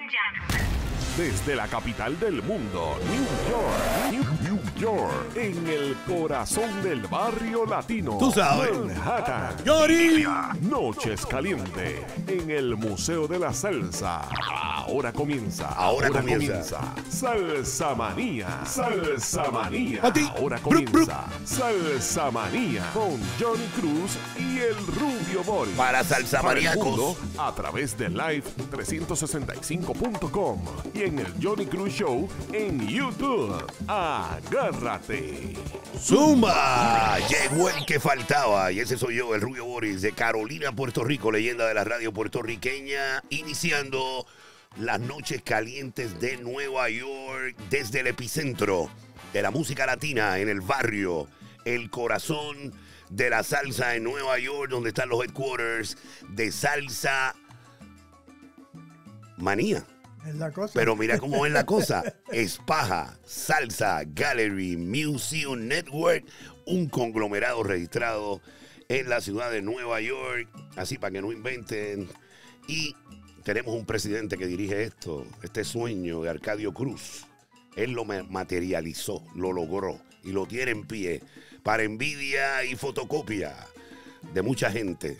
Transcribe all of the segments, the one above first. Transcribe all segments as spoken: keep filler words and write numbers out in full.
and gentlemen. Desde la capital del mundo, New York, New, New York, en el corazón del barrio latino, tú sabes, Manhattan, Yori. Noches Caliente, en el Museo de la Salsa. Ahora comienza, ahora, ahora comienza. comienza, Salsa Manía, Salsa Manía. A ti. Ahora Brup, comienza, Salsa Manía, con Johnny Cruz y el Rubio Boris. Para Salsa Para el Maníacos. mundo, a través de live trescientos sesenta y cinco punto com y en el Johnny Cruz Show en YouTube. Agárrate. Zumba, llegó el que faltaba y ese soy yo, el Rubio Boris de Carolina, Puerto Rico, leyenda de la radio puertorriqueña, iniciando las noches calientes de Nueva York desde el epicentro de la música latina en el barrio, el corazón de la salsa en Nueva York, donde están los headquarters de Salsa Manía. Es la cosa. Pero mira cómo es la cosa. Espaja, Salsa, Gallery, Museum Network, un conglomerado registrado en la ciudad de Nueva York, así para que no inventen. Y tenemos un presidente que dirige esto, este sueño de Arcadio Cruz. Él lo materializó, lo logró y lo tiene en pie para envidia y fotocopia de mucha gente.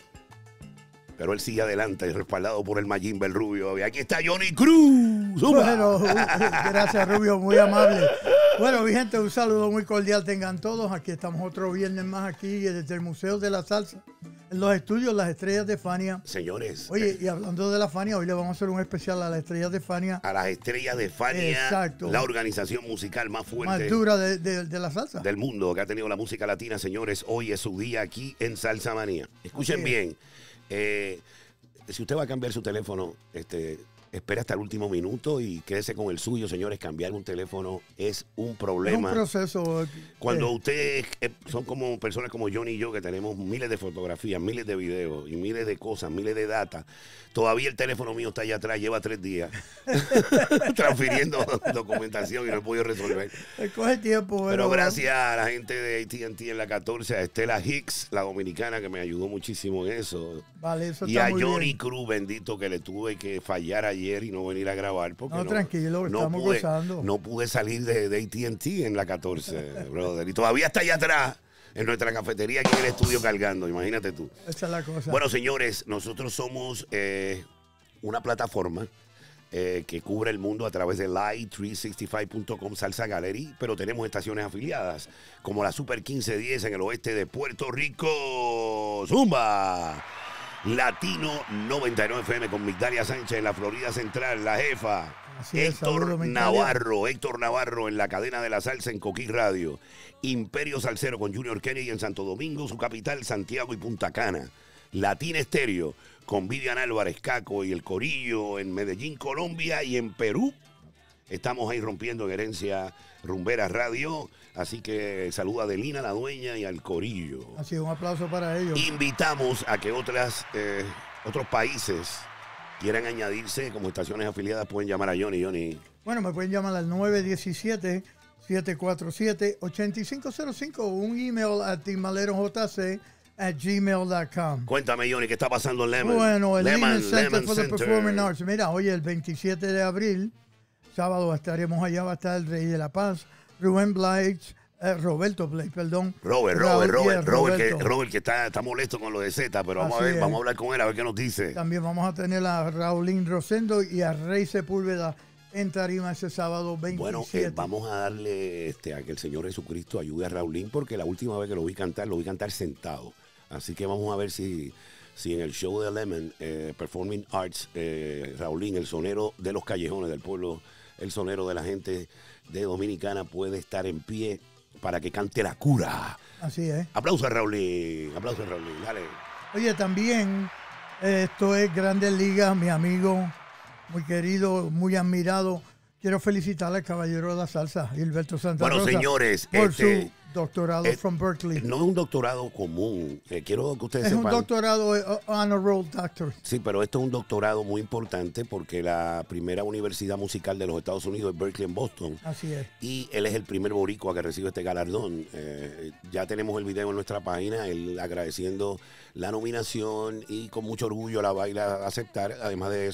Pero él sigue adelante, respaldado por el Mayimbe, el Rubio. Y aquí está Johnny Cruz. Bueno, gracias, Rubio, muy amable. Bueno, mi gente, un saludo muy cordial tengan todos. Aquí estamos otro viernes más aquí desde el Museo de la Salsa, en los estudios Las Estrellas de Fania. Señores. Oye, eh, y hablando de la Fania, hoy le vamos a hacer un especial a las Estrellas de Fania. A las Estrellas de Fania. Exacto. La organización musical más fuerte. Más dura de, de, de la salsa. Del mundo que ha tenido la música latina, señores. Hoy es su día aquí en Salsa Manía. Escuchen Así bien. Eh, si usted va a cambiar su teléfono, este, espera hasta el último minuto y quédese con el suyo, señores. Cambiar un teléfono es un problema. Es un proceso. Cuando eh, ustedes eh, son como personas como Johnny y yo, que tenemos miles de fotografías, miles de videos y miles de cosas, miles de data, todavía el teléfono mío está allá atrás, lleva tres días transfiriendo documentación y no he podido resolver. Coge tiempo. Pero, pero gracias a la gente de A T and T en la catorce, a Estela Hicks, la dominicana, que me ayudó muchísimo en eso. Vale, eso Y está a muy Johnny bien. Cruz, bendito, que le tuve que fallar ayer y no venir a grabar. Porque No, no, tranquilo, estamos pude, gozando. No pude salir de, de A T and T en la catorce, brother. Y todavía está allá atrás, en nuestra cafetería, aquí en el estudio cargando, imagínate tú. Esa es la cosa. Bueno, señores, nosotros somos eh, una plataforma eh, que cubre el mundo a través de live trescientos sesenta y cinco punto com Salsa Gallery, pero tenemos estaciones afiliadas, como la Super quince diez en el oeste de Puerto Rico. ¡Zumba! Latino noventa y nueve F M con Migdalia Sánchez en la Florida Central, la jefa. Así es, Héctor saludos, Migdalia. Navarro, Héctor Navarro en la cadena de la salsa en Coquí Radio. Imperio Salsero con Junior Kennedy en Santo Domingo, su capital, Santiago y Punta Cana. Latina Estéreo con Vivian Álvarez, Caco y el Corillo en Medellín, Colombia, y en Perú. Estamos ahí rompiendo en Herencia Rumbera Radio. Así que saluda a Adelina, la dueña, y al Corillo. Así es, un aplauso para ellos. Invitamos a que otras, eh, otros países quieran añadirse como estaciones afiliadas. Pueden llamar a Johnny. Johnny. Bueno, me pueden llamar al nueve uno siete, siete cuatro siete, ocho cinco cero cinco o un email a timalerojc at gmail dot com. Cuéntame, Johnny, ¿qué está pasando en Lemon? Bueno, el Lemon, Lehman Center Lemon for the Center. Performing Arts. Mira, hoy el veintisiete de abril, sábado, estaremos allá, va a estar el Rey de la Paz, Rubén Blades, eh, Roberto Blades, perdón. Robert, Raúl, Robert, Robert, yeah, Robert, que, Roberto. Robert, que está, está molesto con lo de Z, pero vamos Así a ver, es. vamos a hablar con él a ver qué nos dice. También vamos a tener a Raulín Rosendo y a Rey Sepúlveda en tarima ese sábado veintisiete. Bueno, eh, vamos a darle este, a que el Señor Jesucristo ayude a Raulín, porque la última vez que lo vi cantar, lo vi cantar sentado. Así que vamos a ver si, si en el show de Lemon, eh, Performing Arts, eh, Raulín, el sonero de los callejones del pueblo, el sonero de la gente de Dominicana, puede estar en pie para que cante La Cura. Así es. Aplausos a Raulín, aplausos a Raulín, dale. Oye, también eh, esto es Grandes Ligas, mi amigo, muy querido, muy admirado. Quiero felicitar al caballero de la salsa, Gilberto Santa Bueno, Rosa, señores, por este, su doctorado eh, from Berkeley. No es un doctorado común. Eh, quiero que ustedes Es un sepan. doctorado eh, honor roll doctor. Sí, pero esto es un doctorado muy importante porque la primera universidad musical de los Estados Unidos es Berkeley en Boston. Así es. Y él es el primer boricua que recibe este galardón. Eh, ya tenemos el video en nuestra página, él agradeciendo la nominación y con mucho orgullo la va a ir a aceptar. Además de eso,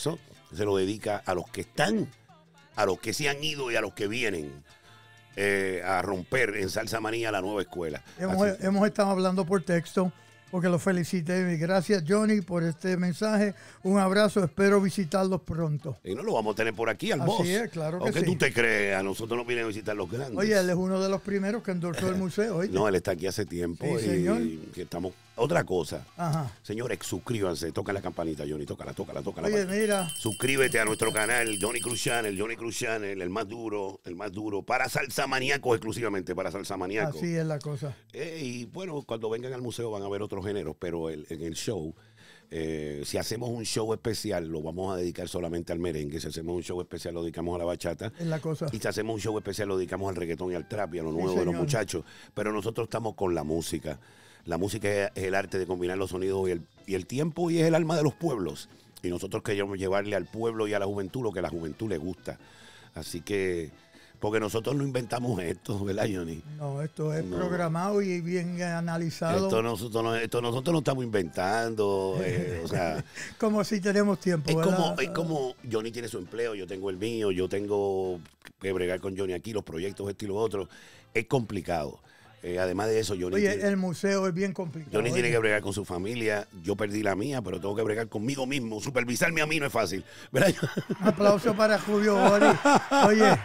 se lo dedica a los que están, a los que se han ido y a los que vienen eh, a romper en Salsa Manía la nueva escuela. Hemos, Así. hemos estado hablando por texto, porque lo felicité. Gracias, Johnny, por este mensaje. Un abrazo, espero visitarlos pronto. Y no lo vamos a tener por aquí al Así boss. es, claro que Aunque sí. tú te creas, a nosotros nos vienen a visitar los grandes. Oye, él es uno de los primeros que endorsó el museo. ¿oíste? No, él está aquí hace tiempo. Sí, y, señor. y que estamos. Otra cosa. Ajá. Señores, suscríbanse, toca la campanita, Johnny, tócala, tócala, tócala. Oye, mira. Suscríbete a nuestro canal, Johnny Cruz Channel, Johnny Cruz Channel, el más duro, el más duro, para Salsa Maníacos exclusivamente, para Salsa Maníacos. Así es la cosa. Eh, y bueno, cuando vengan al museo van a ver otros géneros, pero el, en el show, eh, si hacemos un show especial, lo vamos a dedicar solamente al merengue. Si hacemos un show especial, lo dedicamos a la bachata. Es la cosa. Y si hacemos un show especial, lo dedicamos al reggaetón y al trap y a lo nuevo Sí, de los señor. muchachos. Pero nosotros estamos con la música. La música es, es el arte de combinar los sonidos y el, y el tiempo, y es el alma de los pueblos. Y nosotros queremos llevarle al pueblo y a la juventud lo que a la juventud le gusta. Así que, porque nosotros no inventamos esto, ¿verdad, Johnny? No, esto es No. programado y bien analizado. Esto nosotros, no, esto nosotros no estamos inventando. eh, o sea, Como si tenemos tiempo, es ¿verdad? como, es como Johnny tiene su empleo, yo tengo el mío, yo tengo que bregar con Johnny aquí, los proyectos, esto y lo otro. Es complicado. Eh, además de eso, Johnny, Oye, tiene, el museo es bien complicado. Johnny tiene oye. que bregar con su familia. Yo perdí la mía, pero tengo que bregar conmigo mismo. Supervisarme a mí no es fácil. ¿Verdad? Un aplauso para Julio Bori. Oye,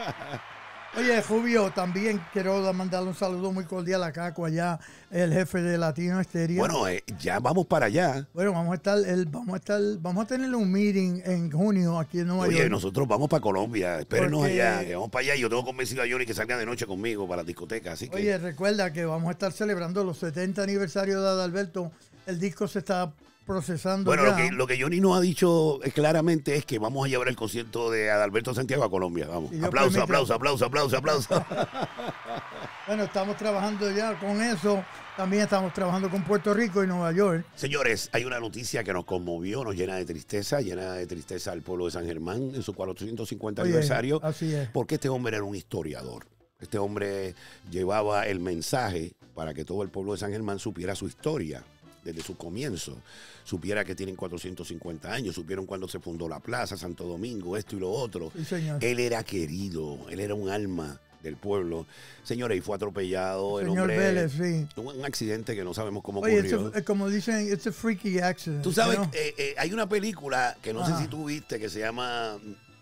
oye, Julio, también quiero mandarle un saludo muy cordial a Caco, allá, el jefe de Latino Estéreo. Bueno, eh, ya vamos para allá. Bueno, vamos a estar, el, vamos a estar, vamos a tener un meeting en junio aquí en Nueva Oye, York. nosotros vamos para Colombia. Espérenos Porque- allá, que vamos para allá. Yo tengo convencido a Johnny que salga de noche conmigo para la discoteca. Así que, Oye, recuerda que vamos a estar celebrando los setenta aniversarios de Adalberto. El disco se está procesando bueno, ya. lo que, lo que Johnny nos ha dicho eh, claramente es que vamos a llevar el concierto de Adalberto Santiago a Colombia. Vamos. Si Dios Aplauso, permite. aplauso, aplauso, aplauso, aplauso. Bueno, estamos trabajando ya con eso. También estamos trabajando con Puerto Rico y Nueva York. Señores, hay una noticia que nos conmovió, nos llena de tristeza, llena de tristeza al pueblo de San Germán en su cuatrocientos cincuenta Oye, aniversario. así es. Porque este hombre era un historiador. Este hombre llevaba el mensaje para que todo el pueblo de San Germán supiera su historia desde su comienzo. Supiera que tienen cuatrocientos cincuenta años, supieron cuando se fundó la plaza, Santo Domingo, esto y lo otro. Sí, señor. Él era querido, él era un alma del pueblo. Señores, y fue atropellado. El Señor hombre, Vélez, sí. un, un accidente que no sabemos cómo Oye, ocurrió. it's a- como dicen, it's a freaky accident. Tú sabes, you know? eh, eh, hay una película que no Ajá. sé si tú viste que se llama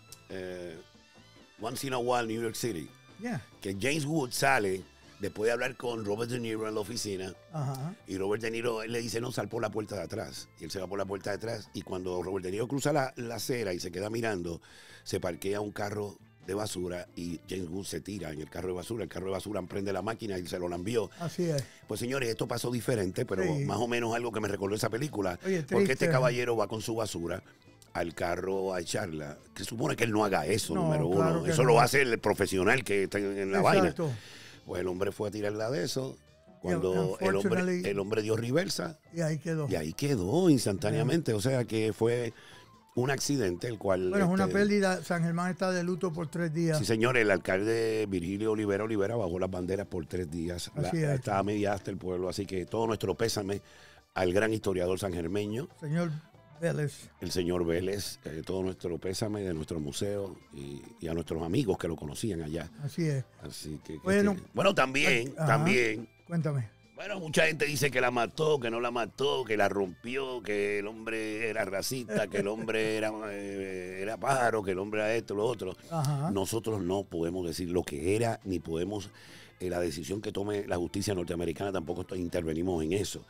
eh, Once in a While New York City. Yeah. Que James Woods sale después de hablar con Robert De Niro en la oficina. Ajá. Y Robert De Niro él le dice, no, sal por la puerta de atrás. Y él se va por la puerta de atrás. Y cuando Robert De Niro cruza la, la acera y se queda mirando, se parquea un carro de basura y James Woods se tira en el carro de basura. El carro de basura emprende la máquina y se lo envió. Así es. Pues señores, esto pasó diferente, pero Sí. más o menos algo que me recordó esa película. Oye, porque triste. este caballero va con su basura al carro a echarla. Que supone que él no haga eso, No, número claro uno. que Eso no. lo hace el profesional que está en, en la vaina. Exacto. Pues el hombre fue a tirarla de eso. Cuando Yeah, el hombre, unfortunately- el hombre dio reversa Y ahí quedó. y ahí quedó instantáneamente. O sea que fue un accidente el cual... Bueno, es una este, pérdida. San Germán está de luto por tres días. Sí, señor, el alcalde Virgilio Olivera Olivera bajó las banderas por tres días. La- Así es. Estaba media hasta el pueblo, así que todo nuestro pésame al gran historiador sangermeño, Señor Vélez. el señor Vélez, eh, todo nuestro pésame de nuestro museo y, y a nuestros amigos que lo conocían allá. Así es. Así que, que Bueno, este- bueno, también, ajá. también. Cuéntame. Bueno, mucha gente dice que la mató, que no la mató, que la rompió, que el hombre era racista, que el hombre era, eh, era pájaro, que el hombre era esto, lo otro. Ajá. Nosotros no podemos decir lo que era, ni podemos, eh, la decisión que tome la justicia norteamericana, tampoco esto- intervenimos en eso.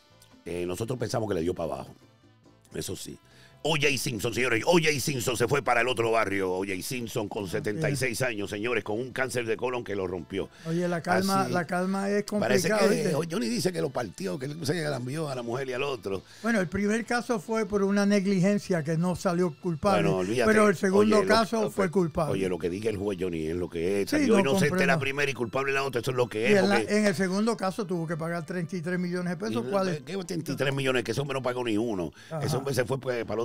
Eh, nosotros pensamos que le dio para abajo, eso sí. O J Simpson, señores, O J Simpson se fue para el otro barrio. O J Simpson con setenta y seis años, señores, con un cáncer de colon que lo rompió. Oye, la calma, Así- la calma es Parece complicada. que ¿viste? Johnny dice que lo partió, que se la envió a la mujer y al otro. Bueno, el primer caso fue por una negligencia que no salió culpable. Bueno, olvídate. Pero el segundo Oye, lo- caso fue culpable. Oye, lo que diga el juez Johnny es lo que es. Sí, Salió no, inocente comprendo. la primera y culpable la otra, eso es lo que y es. en, la- porque- en el segundo caso tuvo que pagar treinta y tres millones de pesos. y- ¿Cuál es? ¿Qué veintitrés millones? Que ese hombre no pagó ni uno. Ajá. Ese hombre se fue pues, para el otro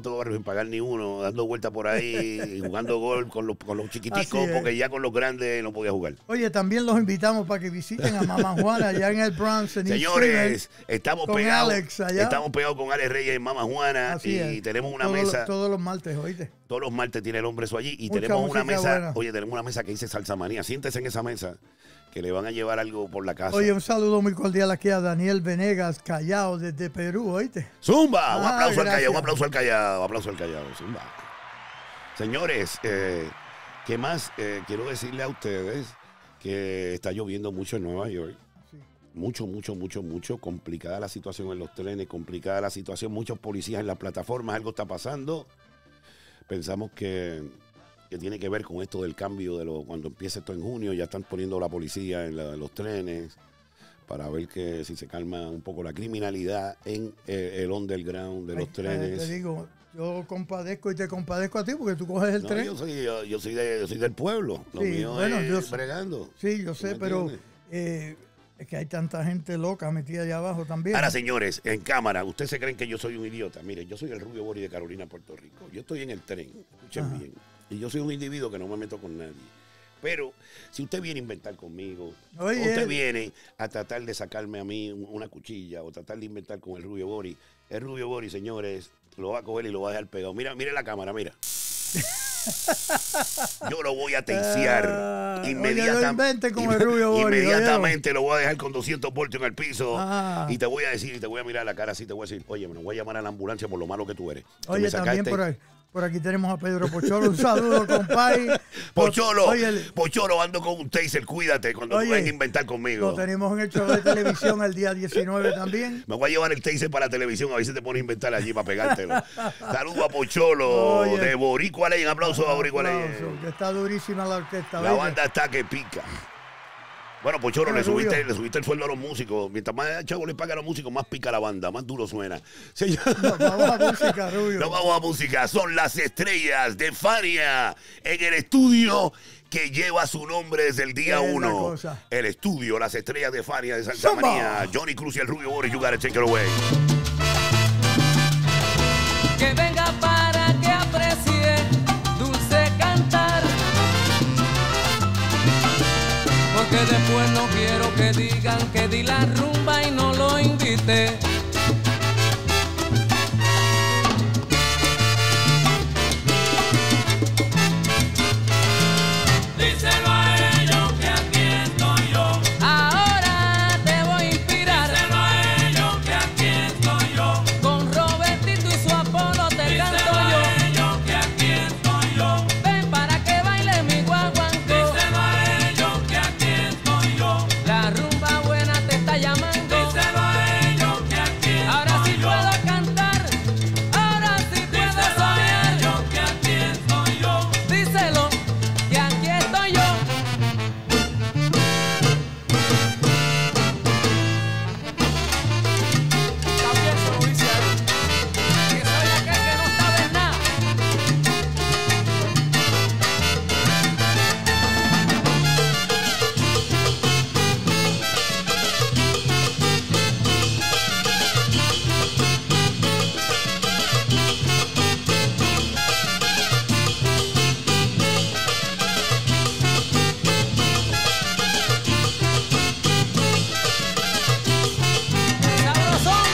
Alto Barrio sin pagar ni uno, dando vueltas por ahí, jugando golf con los, con los chiquiticos, porque ya con los grandes no podía jugar. Oye, también los invitamos para que visiten a Mamá Juana allá en el Bronx. En Señores, estamos con pegados. Alex allá. Estamos pegados con Alex Reyes en Mamá Juana. Así y es. tenemos una todos, mesa. Todos los martes, oíste. Todos los martes tiene el hombre eso allí. Y Mucha tenemos una mesa. buena. Oye, tenemos una mesa que dice Salsa Manía. Siéntese en esa mesa, que le van a llevar algo por la casa. Oye, un saludo muy cordial aquí a Daniel Venegas Callao desde Perú, ¿oíste? ¡Zumba! Ah, un aplauso gracias. al Callao, un aplauso al Callao, un aplauso al Callao. Zumba. Señores, eh, ¿qué más? Eh, quiero decirle a ustedes que está lloviendo mucho en Nueva York. Sí. Mucho, mucho, mucho, mucho. Complicada la situación en los trenes, complicada la situación. Muchos policías en las plataformas, algo está pasando. Pensamos que, que tiene que ver con esto del cambio de lo, cuando empiece esto en junio. Ya están poniendo la policía en, la, en los trenes para ver que si se calma un poco la criminalidad en eh, el underground de los Ay, trenes. Te digo, yo compadezco y te compadezco a ti porque tú coges el No, tren. yo soy, yo, yo soy de, yo soy del pueblo. Lo Sí, mío bueno, es yo sé. bregando. Sí, yo sé, ¿Me pero entiendes? eh, es que hay tanta gente loca metida allá abajo también. Ahora, señores, en cámara, ¿ustedes se creen que yo soy un idiota? Mire, yo soy el Rubio Bori de Carolina, Puerto Rico. Yo estoy en el tren, escuchen Ajá. bien. Y yo soy un individuo que no me meto con nadie. Pero si usted viene a inventar conmigo, Oye, o usted él- viene a tratar de sacarme a mí un- una cuchilla o tratar de inventar con el Rubio Bori, el Rubio Bori, señores, lo va a coger y lo va a dejar pegado. Mira, mire la cámara, mira. Yo lo voy a teisear Ah, oye, inmediatamente. no inventen con el Rubio Bori, Inmediatamente lo voy a dejar con doscientos voltios en el piso. Ah. Y te voy a decir, y te voy a mirar a la cara así, te voy a decir, oye, me lo voy a llamar a la ambulancia por lo malo que tú eres. Que Oye, me también sacaste- por, ahí, por aquí tenemos a Pedro Pocholo. Un saludo, compadre. Pocholo, Oye, el- Pocholo, ando con un taser, cuídate cuando Oye, tú vengas a inventar conmigo. lo tenemos en el show de televisión el día diecinueve también. Me voy a llevar el taser para la televisión, a ver si te pones a inventar allí para pegártelo. Saludos a Pocholo, Oye. de Boricua Ley, un aplauso a Boricua Ley. Aplauso, que está durísima la orquesta. La ¿oíste? banda está que pica. Bueno, Pocholo, Mira, le subiste, Rubio. le subiste el sueldo a los músicos. Mientras más chavo le paga a los músicos, más pica la banda, más duro suena. Señor, Nos vamos a música, Rubio. nos vamos a música. Son las estrellas de Fania en el estudio que lleva su nombre desde el día Es la uno. cosa. El estudio, las estrellas de Fania de Salsa Zumba. Manía. Johnny Cruz y el Rubio Boris, you gotta take it away. Que venga para que aprecie dulce cantar, porque después no quiero que digan que di la rumba y no lo invité. Díselo a ellos que aquí estoy yo. Ahora te voy a inspirar. Díselo a ellos que aquí estoy yo. Con Robertito y su Apolo te canto yo. Díselo a ellos que aquí estoy yo. Ven para que baile mi guaguancó. Díselo a ellos que aquí estoy yo. La rumba buena te está llamando. Díselo a ellos que aquí estoy yo. Ahora sí puedo cantar. Ahora sí puedo soñar. Díselo a ellos que aquí estoy yo. Díselo que aquí estoy yo. También se lo dice ahí. Que soy aquel que no sabe nada. Sabrosón.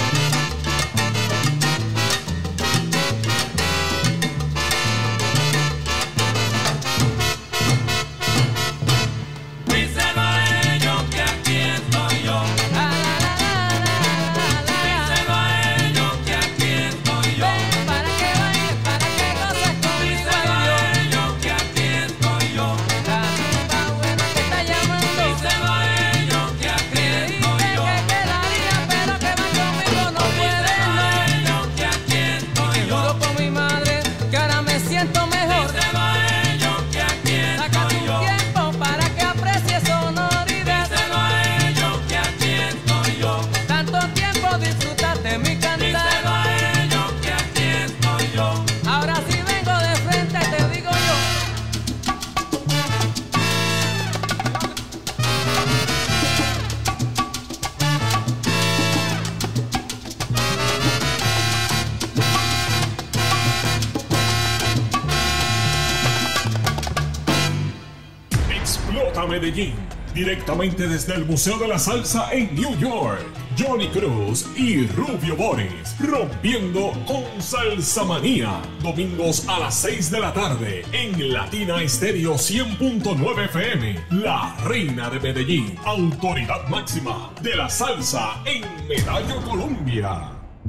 Díselo a ellos que aquí estoy yo. Díselo a ellos que aquí estoy yo. Ven para que bailes, para que goces conmigo. Díselo a ellos que aquí estoy yo. La rumba buena te está llamando. Díselo a ellos que aquí estoy yo. Que quedaría, pero que va conmigo no puede. Díselo a ellos que aquí estoy yo. Juro por mi madre que ahora me siento mejor. Díselo a ellos que aquí estoy yo. Saca tu tiempo para que aprecies sonoridad. Díselo a ellos que aquí estoy yo. Tanto tiempo disfrutaste mi cantar. Díselo a ellos que aquí estoy yo. Ahora sí vengo de frente, te digo yo. hasta Medellín, directamente desde el Museo de la Salsa en New York. Johnny Cruz y Rubio Boris, rompiendo con Salsa Manía. Domingos a las seis de la tarde en Latina Estéreo cien punto nueve F M. La Reina de Medellín, autoridad máxima de la salsa en Medallo, Colombia.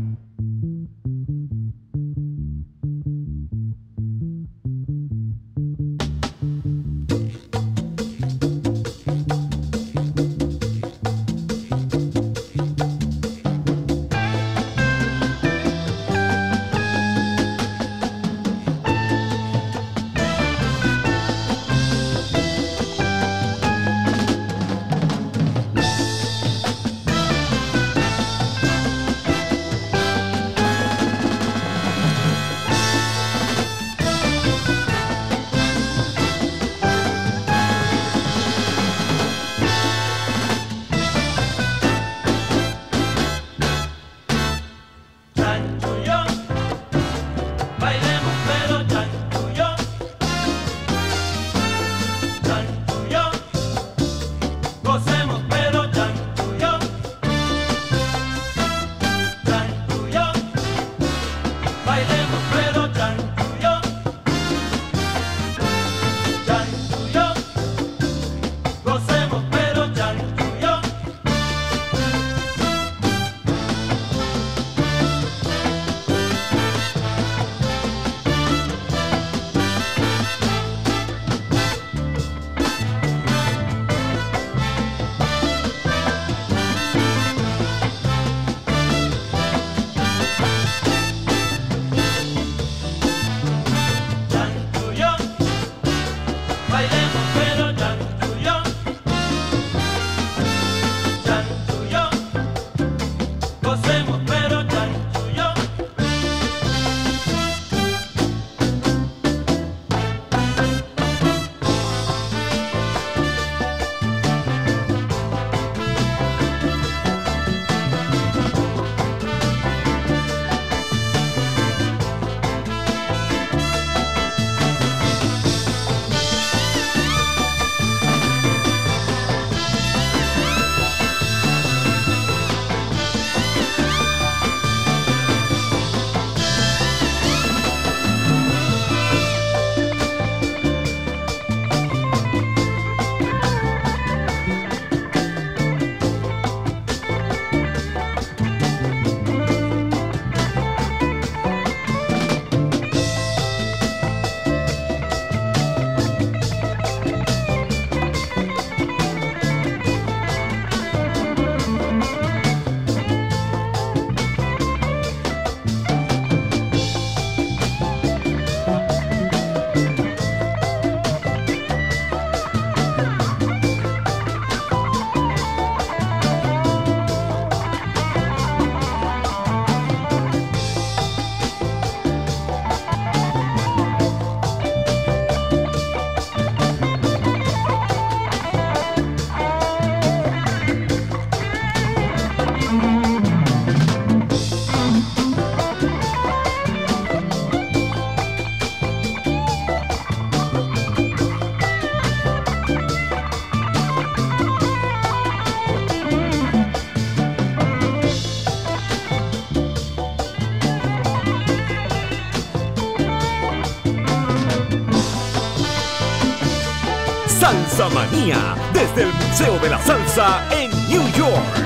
Salsa Manía, desde el Museo de la Salsa en New York.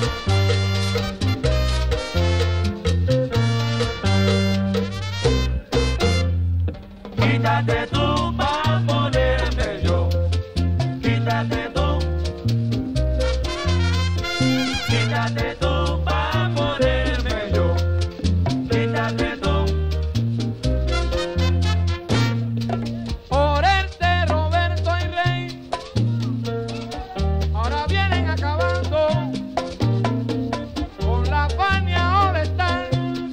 Quítate tú pa' ponerme yo. Quítate tú. Quítate tú pa' ponerme yo. Quítate tú. Por este Roberto y Rey ahora vienen acabando con la Fania All Star.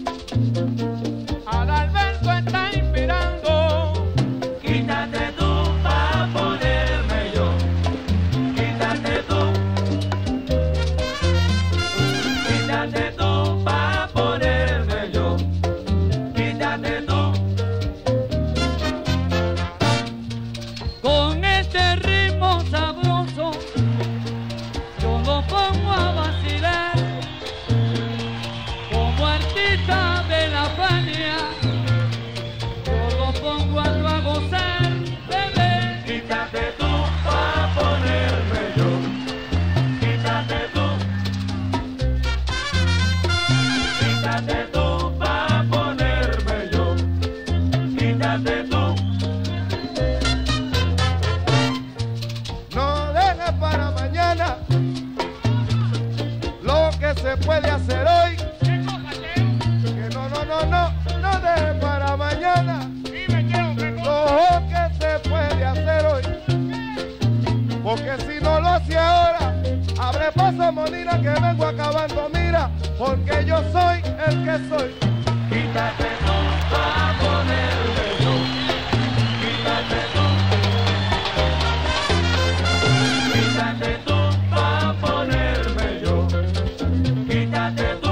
Al Alberto está inspirando. Quítate tú pa' ponerme yo. Quítate tú. Quítate tú pa' ponerme yo. Quítate tú. Con este ritmo sabroso yo lo pongo a vacilar. Como artista de la Fania yo lo pongo a lo a gozar, bebé. Quítate tú pa' ponerme yo. Quítate tú. Quítate tú pa' ponerme yo. Quítate tú. No dejes para mañana lo que se puede hacer hoy. Que no, no, no, no, no dejes para mañana lo que se puede hacer hoy. Porque si no lo hace ahora, abre paso, Molina, que vengo acabando, mira, porque yo soy el que soy. Quítate tú pa' ponerme yo. Quítate tú. Quítate tú pa' ponerme yo. Quítate tú.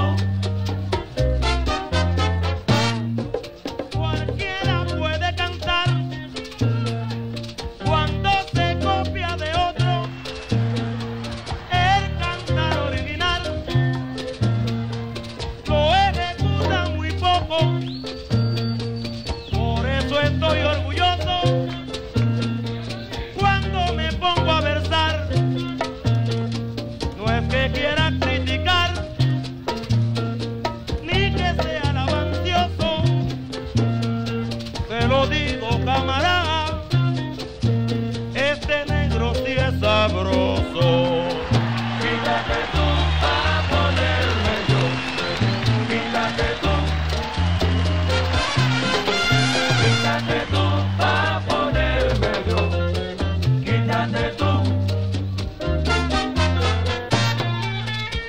Cualquiera puede cantar cuando se copia de otro. El cantar original lo ejecuta muy poco. Por eso estoy orgulloso cuando me pongo a versar. No es que quiera criticar ni que sea lavancioso. Te lo digo, camarada, este negro sí es sabroso. Quítate tú pa' ponerme yo. Quítate tú. Quítate tú pa' ponerme yo. Quítate tú.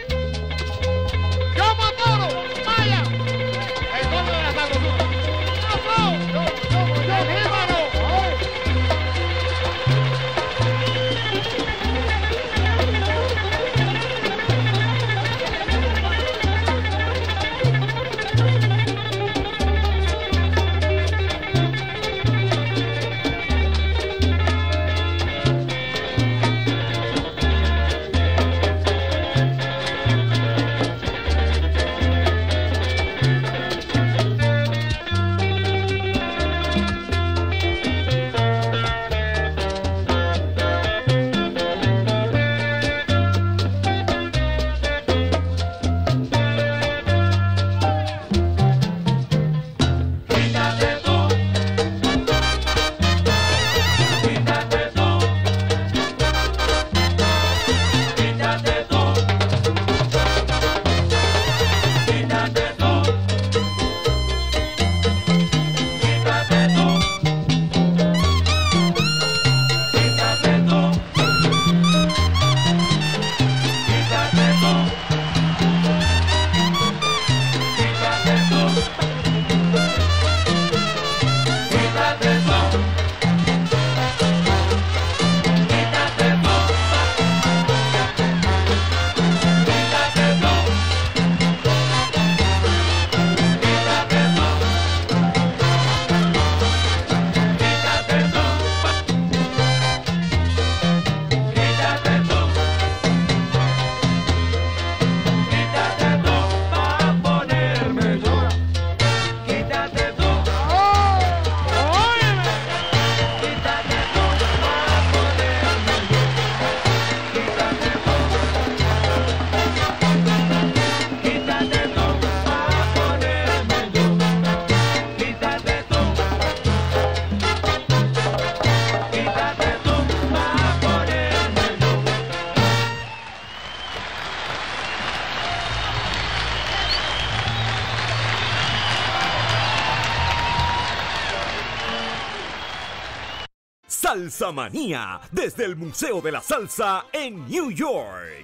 Salsa Manía, desde el Museo de la Salsa en New York.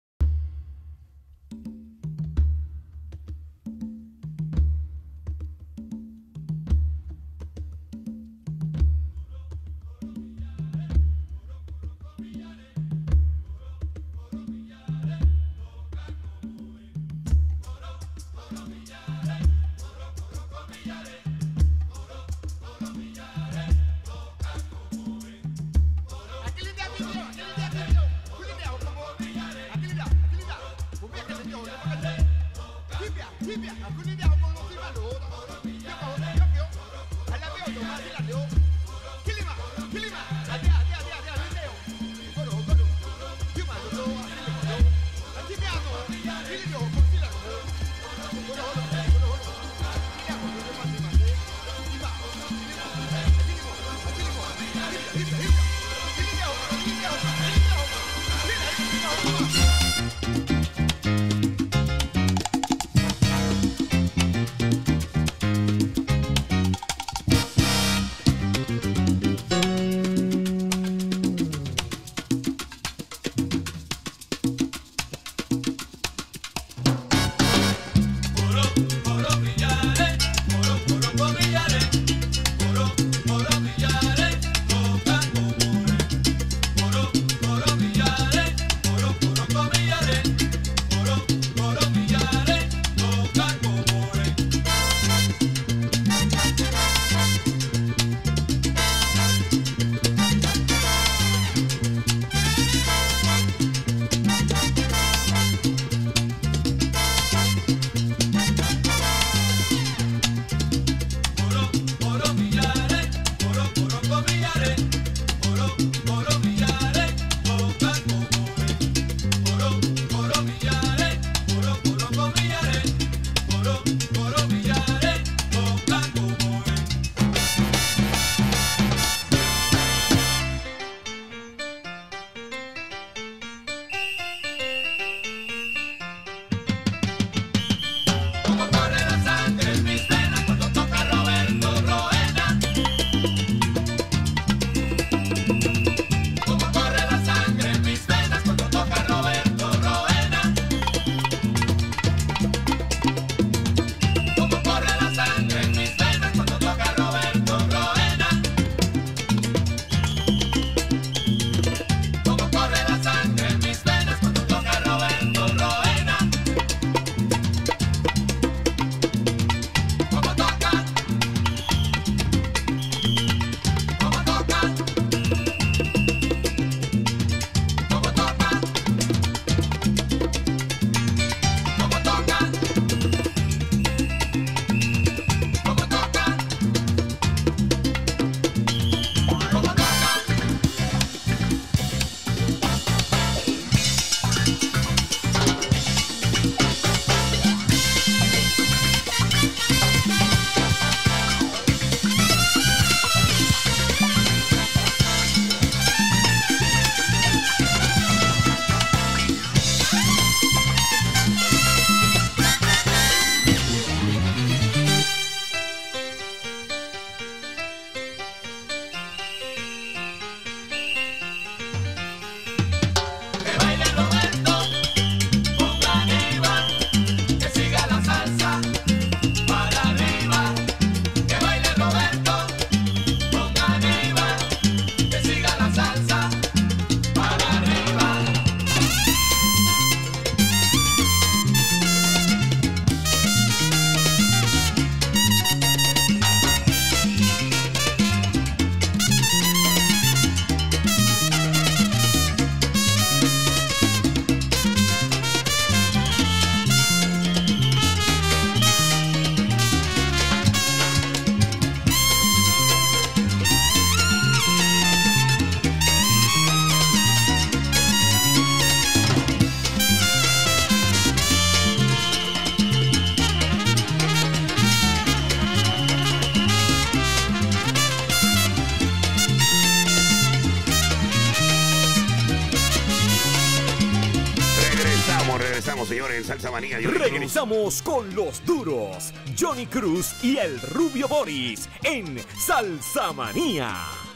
regresamos, señores, en Salsa Manía. Regresamos con los duros, Johnny Cruz y el Rubio Boris en Salsa Manía.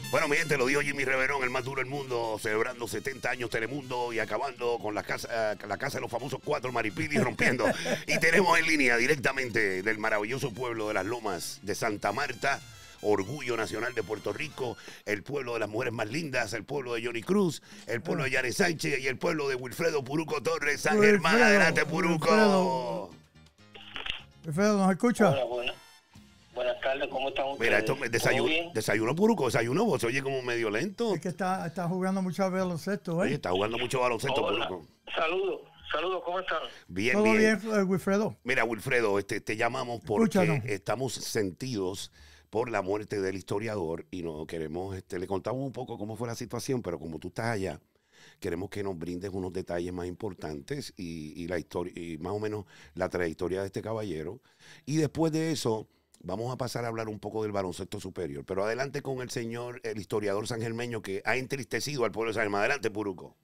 Bueno, mi gente, lo dijo Jimmy Reverón, el más duro del mundo, celebrando setenta años Telemundo y acabando con la casa, eh, la casa de los famosos cuatro Maripili rompiendo. Y tenemos en línea directamente del maravilloso pueblo de las Lomas de Santa Marta, orgullo nacional de Puerto Rico, el pueblo de las mujeres más lindas, el pueblo de Johnny Cruz, el pueblo de Yanes Sánchez y el pueblo de Wilfredo Puruco Torres, San Wilfredo, Germán. Adelante, Puruco. Wilfredo. Wilfredo, ¿nos escucha? Hola, buena- buenas tardes, ¿cómo están ustedes? Mira, esto me ¿Todo desayuno, bien? desayuno Puruco, desayuno, vos se oye como medio lento. Es que está, está jugando mucho baloncesto, Oye, ¿eh? está jugando mucho baloncesto, Hola. Puruco. Saludos, saludos, ¿cómo están? Bien, Todo bien. bien, eh, Wilfredo. Mira, Wilfredo, este, te llamamos porque Escúchanos. estamos sentidos por la muerte del historiador y no queremos, este, le contamos un poco cómo fue la situación, pero como tú estás allá, queremos que nos brindes unos detalles más importantes y, y la historia y más o menos la trayectoria de este caballero. Y después de eso, vamos a pasar a hablar un poco del baloncesto superior. Pero adelante con el señor, el historiador sangermeño que ha entristecido al pueblo de San Germán. Adelante, Puruco.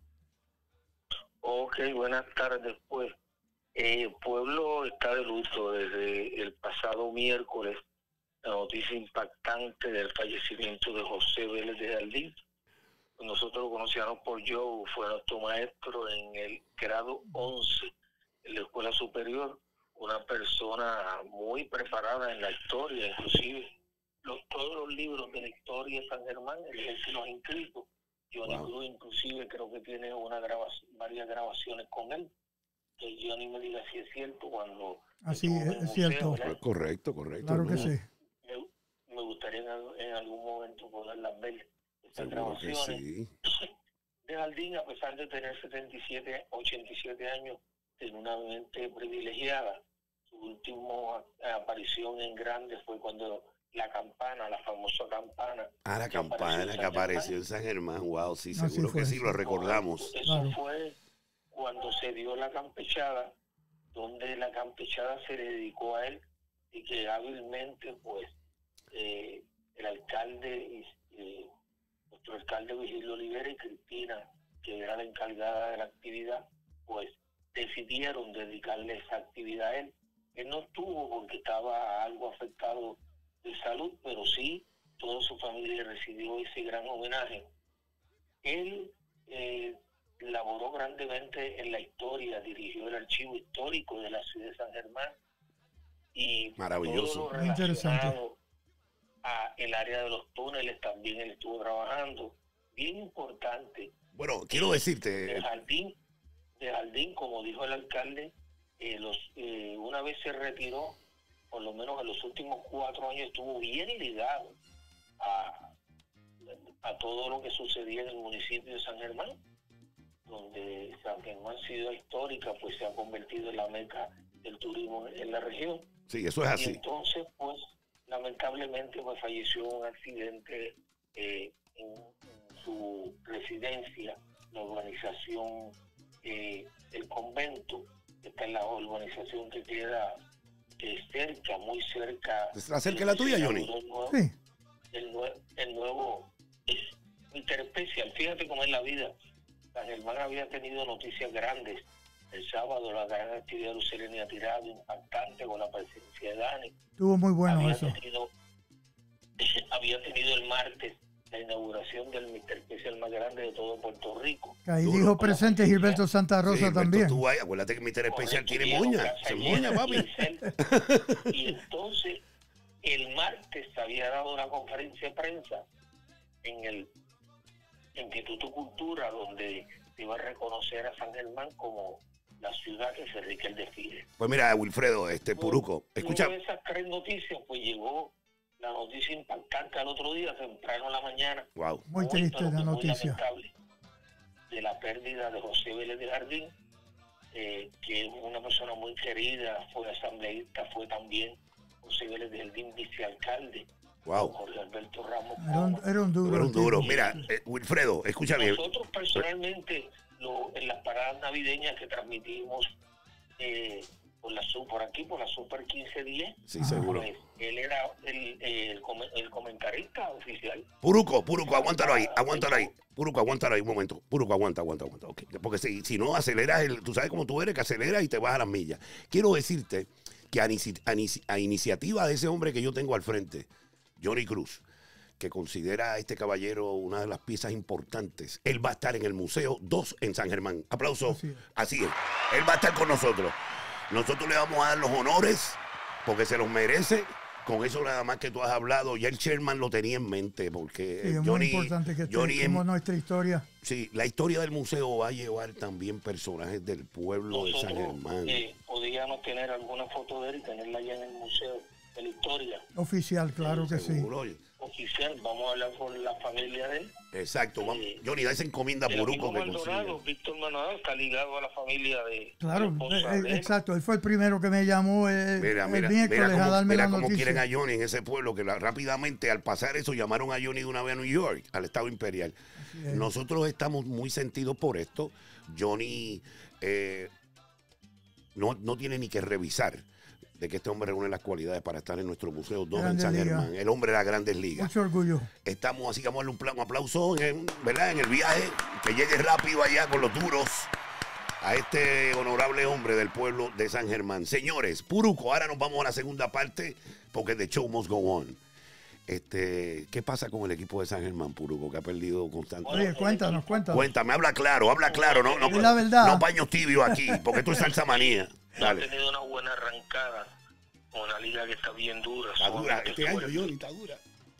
Ok, buenas tardes, pues. Eh, el pueblo está de luto desde el pasado miércoles. La noticia impactante del fallecimiento de José Vélez de Jardín. Nosotros lo conocíamos por Joe, fue nuestro maestro en el grado once en la escuela superior, una persona muy preparada en la historia, inclusive los, todos los libros de la historia de San Germán, él es el que los ha inscrito. Johnny Wow. Cruz inclusive creo que tiene una grabación, varias grabaciones con él, que Johnny me diga si es cierto cuando... Así estuvo en es, el es museo, cierto. ¿verdad? Correcto, correcto. Claro que ¿no? sí. Me, me gustaría en, al- en algún momento poderlas ver, estas Seguro que grabaciones. sí. De Jardín, a pesar de tener setenta y siete, ochenta y siete años, tiene una mente privilegiada. Su última aparición en grande fue cuando la campana, la famosa campana. Ah, la que apareció en campana San que apareció Germán. en San Germán. Wow, sí, Así seguro fue, que sí, sí. lo recordamos. Eso Claro. fue cuando se dio la campechada, donde la campechada se le dedicó a él y que hábilmente, pues, eh, el alcalde, eh, nuestro alcalde Virgilio Olivera y Cristina, que era la encargada de la actividad, pues decidieron dedicarle esa actividad a él. Él no estuvo porque estaba algo afectado de salud, pero sí toda su familia recibió ese gran homenaje. Él eh, laboró grandemente en la historia, dirigió el archivo histórico de la ciudad de San Germán y Maravilloso. todo lo Muy interesante. relacionado a el área de los túneles también él estuvo trabajando. Bien importante. Bueno, quiero De decirte, Jardín, de Jardín, como dijo el alcalde, eh, los, eh, una vez se retiró, por lo menos en los últimos cuatro años estuvo bien ligado a, a todo lo que sucedía en el municipio de San Germán, donde San Germán, ciudad histórica, pues se ha convertido en la meca del turismo en la región. sí, eso es Y así. entonces, pues, lamentablemente, pues falleció en un accidente eh, en, en su residencia, la urbanización, eh, el convento, esta es la urbanización que queda eh, cerca, muy cerca. ¿Está cerca de la tuya, Johnny? El nuevo, Sí. el nue- el nuevo Interespecial. Fíjate cómo es la vida. San Germán había tenido noticias grandes. El sábado la gran actividad de Luceleni ha tirado, impactante con la presencia de Dani. Estuvo muy bueno había eso. Tenido, había tenido el martes la inauguración del mister Especial más grande de todo Puerto Rico. Que ahí Duro. dijo presente Gilberto Santa Sí, Rosa Gilberto, también. tú ahí, acuérdate que Mister Especial Correcto, tiene vieron moña. casa Se llena, moña, papi. y Y entonces, el martes se había dado una conferencia de prensa en el Instituto Cultura, donde se iba a reconocer a San Germán como la ciudad que se dedica al desfile. Pues mira, Wilfredo, este Puruco, escucha. Luego de esas tres noticias, pues llegó la noticia impactante al otro día, temprano en la mañana. Wow. Muy triste pero la que muy noticia. lamentable, de la pérdida de José Vélez de Jardín, eh, que es una persona muy querida, fue asambleísta, fue también José Vélez de Jardín vicealcalde, Wow. Jorge Alberto Ramos. Era un, Coma. era un duro. Era un duro. tipo. Mira, eh, Wilfredo, escucha bien. Nosotros personalmente, lo- en las paradas navideñas que transmitimos eh, por, la, su- por aquí, por la Super quince diez, Sí, seguro. pues, él era el, el, come- el comentarista oficial. Puruco, Puruco, aguántalo ahí, aguántalo ahí. Puruco, aguántalo ahí un momento. Puruco, aguanta, aguanta, aguanta. Okay. Porque si, si no aceleras, el, tú sabes cómo tú eres, que aceleras y te vas a las millas. Quiero decirte que a, inici- a inici- a iniciativa de ese hombre que yo tengo al frente, Johnny Cruz, que considera a este caballero una de las piezas importantes. Él va a estar en el Museo dos en San Germán. Aplauso. Así es. Así es. Él va a estar con nosotros. Nosotros le vamos a dar los honores porque se los merece. Con eso nada más que tú has hablado, ya el chairman lo tenía en mente, porque Sí, es Johnny, muy importante que Johnny esté como en- nuestra historia. sí, la historia del museo va a llevar también personajes del pueblo de San Nosotros Germán. eh, podíamos tener alguna foto de él y tenerla allá en el Museo de la Historia Oficial, claro que sí. Seguro. oficial. Vamos a hablar con la familia de él. Exacto. Vamos. Eh, Johnny, da esa encomienda a El Puruco amigo que Maldonado, consigue. Víctor Maldonado, está ligado a la familia de Claro, la esposa eh, de él. exacto. Él fue el primero que me llamó eh, Mira, el mira, miércoles mira a cómo, darme mira la cómo quieren noticia. a Johnny en ese pueblo, que la- rápidamente al pasar eso llamaron a Johnny de una vez a New York, al Estado Imperial. es. Nosotros estamos muy sentidos por esto. Johnny eh, no, no tiene ni que revisar de que este hombre reúne las cualidades para estar en nuestro Museo dos en Grandes San Ligas. Germán. El hombre de las grandes ligas. Mucho orgullo. Estamos así que vamos a darle un, pla- un aplauso en, ¿verdad? En el viaje, que llegue rápido allá con los duros a este honorable hombre del pueblo de San Germán. Señores, Puruco, ahora nos vamos a la segunda parte porque the show must go on. Este, ¿qué pasa con el equipo de San Germán, Puruco, que ha perdido constantemente? Oye, cuéntanos, cuéntanos. Cuéntame, habla claro, habla claro, no, no, Di la verdad. no paños tibios aquí, porque esto es salsa manía. No ha Dale. tenido una buena arrancada. Una liga que está bien dura. Está dura, sumamente este año, fuerte. Johnny, está dura.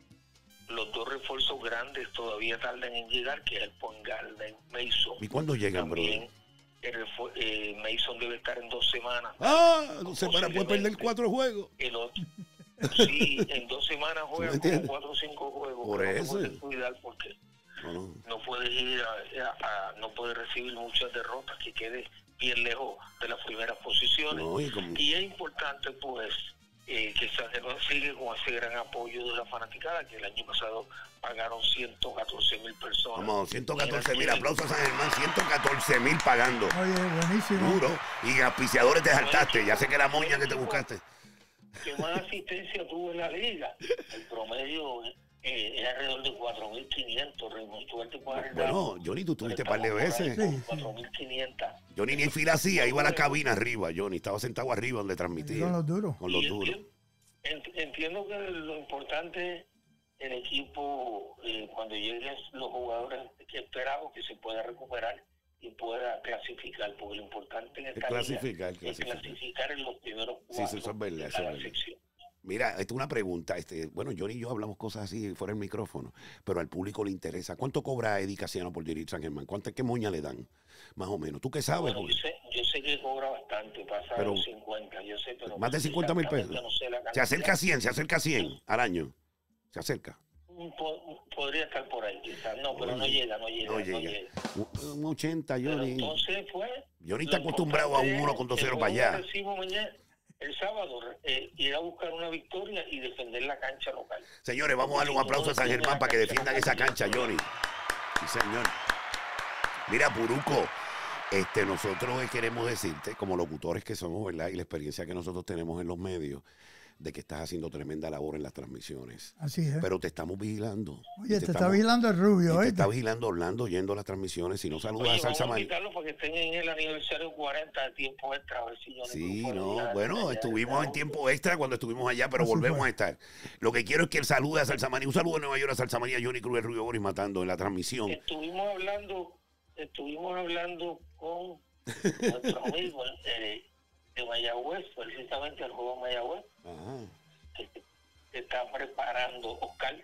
Los dos refuerzos grandes todavía tardan en llegar, que es el Pongal de Mason. ¿Y cuándo llegan, También brother? el refu- eh, Mason debe estar en dos semanas. Ah, dos semanas puede Posiblemente. perder cuatro juegos. El otro, sí, en dos semanas ¿Tú me juega entiendes? como cuatro o cinco juegos. Por pero no eso. puedes cuidar porque No, no. no puedes ir a, a- a- no puedes recibir muchas derrotas, que quede bien lejos de las primeras posiciones. No, y como- Y es importante, pues, eh, que San Germán sigue con ese gran apoyo de la fanaticada, que el año pasado pagaron ciento catorce mil personas. Vamos, ciento catorce mil, Y aquí- aplausos a San Germán, ciento catorce mil pagando. Oye, buenísimo. Duro. Y auspiciadores te saltaste, ya sé que la moña que te buscaste. ¿Qué más asistencia tuvo en la liga? El promedio eh, es alrededor de cuatro mil quinientos. Raymond, tú te puedes dar- Bueno, Johnny, tú tuviste par de Estamos por ahí veces. con Sí, sí. cuatro mil quinientos. Johnny ni en fila hacía, iba a la cabina arriba, Johnny. Estaba sentado arriba donde transmitía. Con los duros. Con los Y duros. enti- ent- Entiendo que lo importante, el equipo, eh, cuando lleguen los jugadores que esperamos, que se pueda recuperar y pueda clasificar, porque lo importante en esta liga clasificar, es clasificar. clasificar en los primeros Sí, cuatro sí, eso es verdad, de eso es cada verdad. sección. Mira, esta es una pregunta. Este, bueno, Johnny y yo hablamos cosas así fuera del micrófono, pero al público le interesa. ¿Cuánto cobra Eddie Casiano por dirigir San Germán? ¿Cuánto, qué moña le dan? Más o menos. ¿Tú qué sabes? Bueno, Porque- yo sé, yo sé que cobra bastante, pasa Pero- los cincuenta, yo sé, pero Más de cincuenta mil pesos. exactamente no sé la Se cantidad. acerca a cien, se acerca a cien al año. Se acerca. Po- podría estar por ahí, quizás. No, pero no Oye, llega, no llega. No no llega. llega. Un, un ochenta, Pero Johnny. entonces, pues. Johnny lo está acostumbrado a un importante uno con dos es cero el para juego allá. que recibo mañana, el sábado, eh, ir a buscar una victoria y defender la cancha local. Señores, vamos a darle un aplauso a San Germán para que defiendan esa cancha, Johnny. Sí, señor. Mira, Puruco, este, nosotros queremos decirte, como locutores que somos, ¿verdad? Y la experiencia que nosotros tenemos en los medios, de que estás haciendo tremenda labor en las transmisiones. Así es. Pero te estamos vigilando. Y Oye, te, está estamos- vigilando el y rubio, te ¿oíste? está vigilando Orlando yendo a las transmisiones. Si no saludas Oye, a Salsa vamos a Manía. invitarlos para que estén en el aniversario cuarenta de tiempo extra, a ver si yo Sí, puedo no, ir a- bueno, allá estuvimos de- en tiempo extra cuando estuvimos allá, pero Así volvemos fue. a estar. Lo que quiero es que él salude a Salsa Manía. Un saludo de Nueva York a Salsa Manía, Johnny Cruz, el Rubio Boris matando en la transmisión. Estuvimos hablando, estuvimos hablando con nuestro amigo eh, de Mayagüez, precisamente el juego Mayagüez, Ajá. que se está preparando Oscar.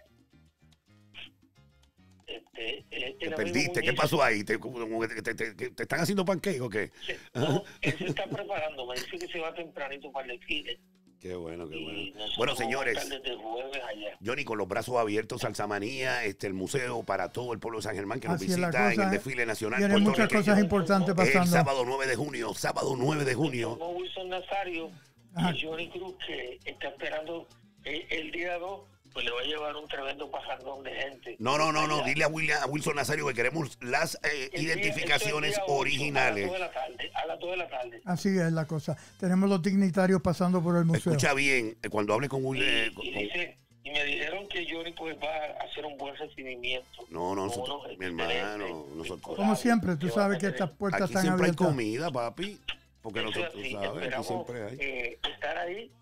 Este, eh, Te el amigo perdiste, ¿qué Muñiz, pasó ahí? ¿Te, como que te, te- te- te están haciendo pancake o qué? se- no, él se está preparando, me dice que se va tempranito para el desfile. Qué bueno, qué Y bueno. nosotros Bueno, vamos a señores, estar desde el jueves allá. Johnny, con los brazos abiertos, Salsa Manía, este, el museo para todo el pueblo de San Germán que nos Así es la visita en cosa, el ¿eh? desfile nacional Tiene muchas puertorriqueño. cosas importantes El pasando. sábado nueve de junio, sábado nueve de junio. Con Wilson Nazario Ajá. y Johnny Cruz, que está esperando eh, el día dos, pues le va a llevar un tremendo pasandón de gente. No, no, no, no, Allá. dile a, William, a Wilson Nazario que queremos las eh, El día- identificaciones esto es el día ocho, originales. A las dos de la tarde. A las dos de la tarde. Así es la cosa. Tenemos los dignitarios pasando por el museo. Escucha bien, eh, cuando hable con Y, William. eh, con- y dice, y me dijeron que Johnny pues va a hacer un buen recibimiento. No, no, con nosotros, unos mi hermano, excelentes nosotros- vinculados Como siempre, tú va a sabes que tener. estas puertas aquí están siempre hay abiertas. comida, papi. Porque Eso es nosotros, así, ¿sabes? Aquí esperamos, siempre hay. eh, estar ahí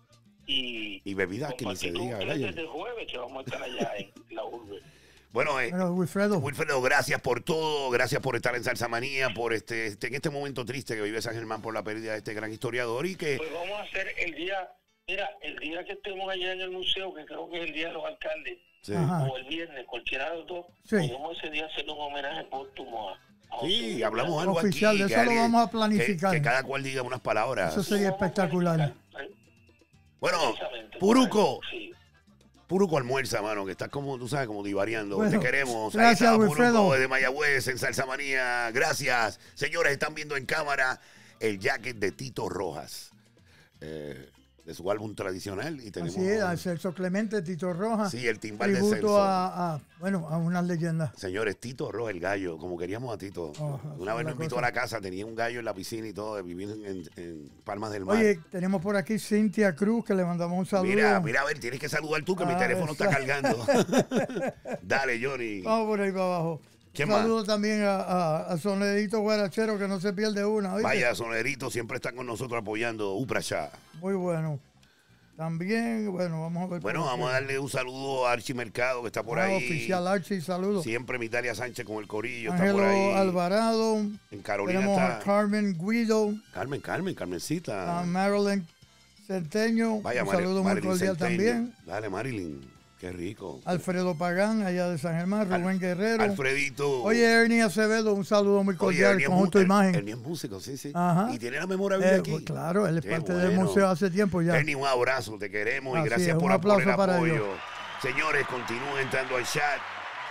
y, Y bebidas que ni se compartir diga, con ¿verdad, ustedes Johnny? desde jueves que vamos a estar allá en la urbe. Bueno, eh, Bueno, Wilfredo, Wilfredo, gracias por todo, gracias por estar en Salsa Manía, por este, este en este momento triste que vive San Germán por la pérdida de este gran historiador y que Pues vamos a hacer el día, mira, el día que estemos allá en el museo, que creo que es el día de los alcaldes, sí. Ajá. o el viernes, cualquiera de los dos, Sí. podemos ese día hacer un homenaje póstumo a, a José Sí, Luis hablamos Blanco. algo Oficial, aquí. de que eso lo alguien- vamos a que- planificar. Que, cada cual diga unas palabras. Eso sería Vamos a espectacular. planificar, ¿eh? Bueno, Precisamente, Puruco, sí. Puruco almuerza, mano, que estás como, tú sabes, como divariando. Bueno, Te queremos. Ahí gracias, está Wilfredo. Puruco de Mayagüez en Salsa Manía. Gracias. Señores, están viendo en cámara el jacket de Tito Rojas. Eh, de su álbum tradicional. Y tenemos, Así es, a Celso Clemente, Tito Rojas. Sí, el timbal de tributo Celso. a, a, bueno, a unas leyendas. Señores, Tito Rojas, el gallo, como queríamos a Tito. Oh, Una vez la nos invitó cosa. a la casa, tenía un gallo en la piscina y todo, viviendo en, en Palmas del Mar. Oye, tenemos por aquí Cintia Cruz, que le mandamos un saludo. Mira, mira, a ver, tienes que saludar tú, que mi Ah, teléfono está exacto. cargando. Dale, Johnny. Vamos por ahí para abajo. ¿Quién un más? saludo también a, a, a Sonedito Guarachero, que no se pierde una. ¿oíste? Vaya, Sonerito, siempre están con nosotros apoyando Uprasha. Muy bueno. También, bueno, vamos a ver. Bueno, por vamos a aquí. darle un saludo a Archie Mercado, que está por Ah, ahí. Oficial Archie, saludos. Siempre Mitalia Sánchez con el corillo, está por Ángelo ahí. Alvarado. En Carolina Tenemos a está Carmen Guido, Carmen, Carmen, Carmencita. a Marilyn Centeño. Vaya, un Mari- saludo muy Marilyn cordial Centeño. también. Dale, Marilyn, qué rico. Alfredo Pagán, allá de San Germán. Al- Rubén Guerrero. Alfredito. Oye, Ernie Acevedo, un saludo muy Oye, cordial. Ernie es Conjunto mu- Imagen. Ernie es músico, sí, sí. Ajá. Y tiene la memorabilia Eh, aquí. pues, claro, él es Qué parte del bueno. museo hace tiempo ya. Ernie, un abrazo, te queremos y Así gracias es, por, un por el aplauso para apoyo. ellos. Señores, continúen entrando al chat.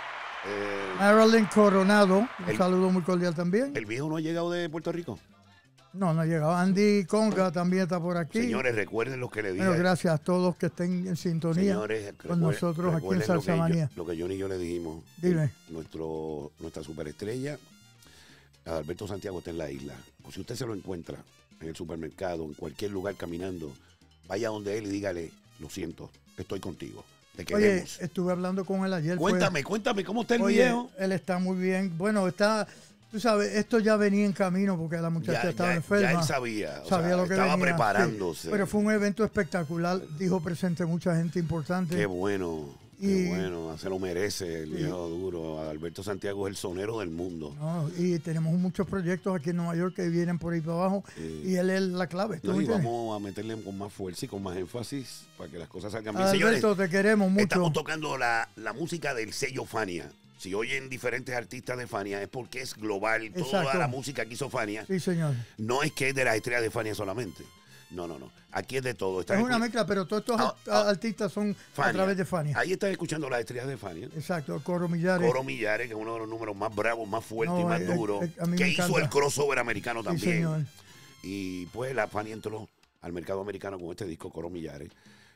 Eh, Marilyn Coronado, un El- saludo muy cordial también. ¿El viejo no ha llegado de Puerto Rico? No, no ha llegado. Andy Conga también está por aquí. Señores, recuerden lo que le dije. Bueno, gracias a todos que estén en sintonía Señores, con recuer- nosotros aquí en recuerden lo que Salsa yo- Manía. Lo que Johnny y yo le dijimos. Dime. Nuestro, nuestra superestrella, Adalberto Santiago, está en la isla. O si usted se lo encuentra en el supermercado, en cualquier lugar caminando, vaya donde él y dígale, lo siento, estoy contigo. Te Oye, queremos. estuve hablando con él ayer. fue- Cuéntame, cuéntame, ¿cómo está el Oye, viejo? él está muy bien. Bueno, está, tú sabes, esto ya venía en camino porque la muchacha Ya, estaba ya- enferma. ya él sabía, o sabía sea, lo que estaba venía, sí. preparándose. Pero fue un evento espectacular. Dijo presente mucha gente importante. Qué bueno, qué Y- bueno, se lo merece el viejo duro. Adalberto Santiago es el sonero del mundo. No, y tenemos muchos proyectos aquí en Nueva York que vienen por ahí para abajo Sí. y él es la clave. ¿tú No, me y entiendes? vamos a meterle con más fuerza y con más énfasis para que las cosas salgan bien. Señores, Alberto, te queremos mucho. estamos tocando la, la música del sello Fania. Si oyen diferentes artistas de Fania es porque es global. Toda Exacto. la música que hizo Fania Sí, señor. no es que es de las estrellas de Fania solamente. No, no, no. Aquí es de todo. Estás Es una escu- mezcla, pero todos estos Ah, art- ah, artistas son Fania. a través de Fania. Ahí estás escuchando las estrellas de Fania. Exacto, Coro Millares. Coro Millares, que es uno de los números más bravos, más fuertes No, y más eh, duros. eh, a mí me que hizo encanta. el crossover americano Sí, también. señor. Y pues la Fania entró al mercado americano con este disco, Coro Millares.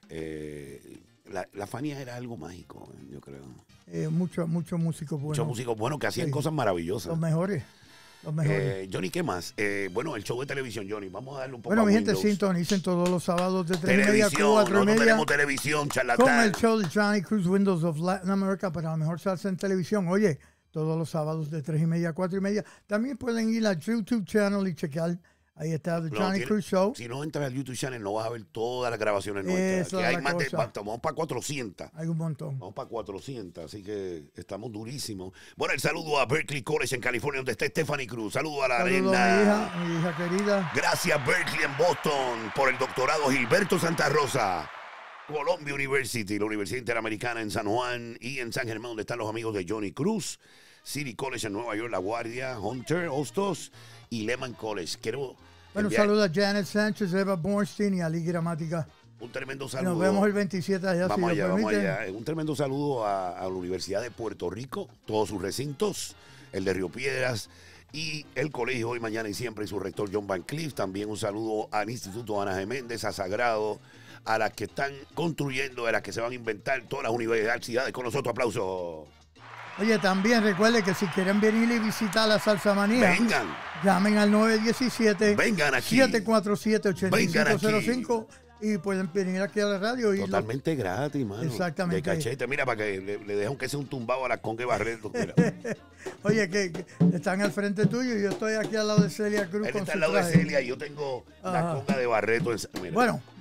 Eh, la, la Fania era algo mágico, yo creo. Eh, muchos muchos músicos buenos. Muchos músicos buenos que hacían Sí. cosas maravillosas. Los mejores. Los mejores. Eh, Johnny, ¿qué más? Eh, bueno, el show de televisión, Johnny. Vamos a darle un poco bueno, a mi gente, Windows. sintonicen todos los sábados de tres y media a Televisión, cuatro y nosotros media tenemos televisión, con charlatán. el show de Johnny Cruz Windows of Latin America para la mejor salsa en televisión. Oye, todos los sábados de tres y media a cuatro y media. También pueden ir al YouTube channel y chequear. Ahí está The No, Johnny tiene- Cruz Show. Si no entras al YouTube channel, no vas a ver todas las grabaciones nuestras. Esa Que es hay la más de, cosa. va- vamos para cuatrocientas. Hay un montón. Vamos para cuatrocientas, así que estamos durísimos. Bueno, el saludo a Berkeley College en California, donde está Stephanie Cruz. Saludo a la Saludos arena. a mi hija, mi hija querida. Gracias, Berkeley en Boston, por el doctorado Gilberto Santa Rosa. Columbia University, la Universidad Interamericana en San Juan y en San Germán, donde están los amigos de Johnny Cruz. City College en Nueva York, La Guardia, Hunter, Hostos y Lehman College. Quiero Bueno, enviar saludos a Janet Sánchez, Eva Bornstein y Ali Gramática. un tremendo Y saludo. nos vemos el veintisiete allá, Vamos si allá, Dios vamos permite. allá. Un tremendo saludo a, a la Universidad de Puerto Rico, todos sus recintos, el de Río Piedras y el colegio Hoy, Mañana y Siempre y su rector John Van Cliff. También un saludo al Instituto Ana G. Méndez, a Sagrado, a las que están construyendo, a las que se van a inventar todas las universidades. Con nosotros, aplausos. Oye, también recuerde que si quieren venir y visitar la Salsa Manía, Vengan, llamen al nueve uno siete, vengan aquí. siete cuatro siete, ocho Vengan cinco cero aquí. cinco y pueden venir aquí a la radio. Y lo- Totalmente gratis, mano. Exactamente. De cachete. Mira, para que le, le dejen que sea un tumbado a la Conque Barreto. Mira. Oye, que, que están al frente tuyo y yo estoy aquí al lado de Celia Cruz Él con está su al lado de traje. Celia y yo tengo la Ajá. conga de Barreto. En, mira. Bueno,